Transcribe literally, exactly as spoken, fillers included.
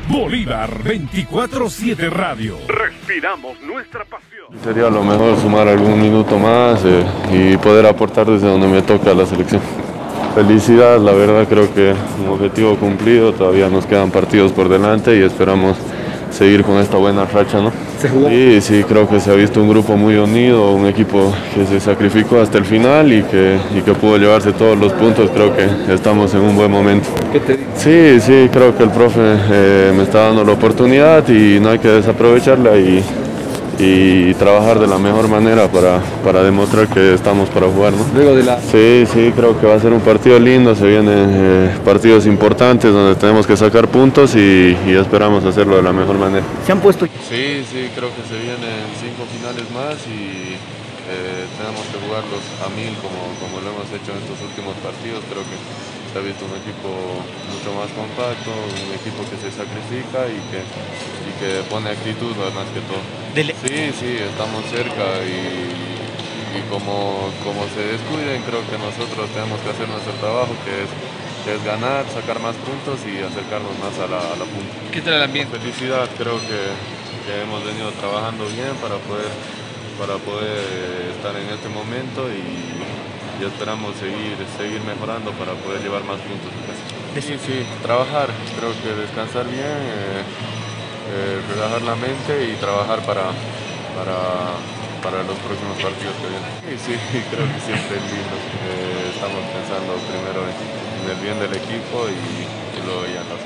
Bolívar veinticuatro siete Radio. Respiramos nuestra pasión. Sería lo mejor sumar algún minuto más eh, y poder aportar desde donde me toca la selección. Felicidad, la verdad creo que un objetivo cumplido, todavía nos quedan partidos por delante y esperamos seguir con esta buena racha, ¿no? Sí, sí, creo que se ha visto un grupo muy unido, un equipo que se sacrificó hasta el final y que, y que pudo llevarse todos los puntos. Creo que estamos en un buen momento. ¿Qué te dice? Sí, sí, creo que el profe eh, me está dando la oportunidad y no hay que desaprovecharla y, y trabajar de la mejor manera para, para demostrar que estamos para jugar, ¿no? Luego de la... Sí, sí, creo que va a ser un partido lindo, se vienen eh, partidos importantes donde tenemos que sacar puntos y, y esperamos hacerlo de la mejor manera. ¿Se han puesto? Sí, sí, creo que se vienen cinco finales más y eh, tenemos que jugarlos a mil como, como lo hemos hecho en estos últimos partidos. Creo que se ha visto un equipo mucho más compacto, un equipo que se sacrifica y que, y que pone actitud más que todo. Dele. Sí, sí, estamos cerca y, y como, como se descuiden, creo que nosotros tenemos que hacer nuestro trabajo, que es, que es ganar, sacar más puntos y acercarnos más a la, a la punta. ¿Qué tal el ambiente? Felicidad, creo que, que hemos venido trabajando bien para poder, para poder estar en este momento y, y esperamos seguir, seguir mejorando para poder llevar más puntos a casa. Sí, sí, trabajar, creo que descansar bien, eh, eh, relajar la mente y trabajar para, para, para los próximos partidos que vienen. Sí, sí, creo que siempre es lindo. Eh, estamos pensando primero en, en el bien del equipo y, y luego ya en la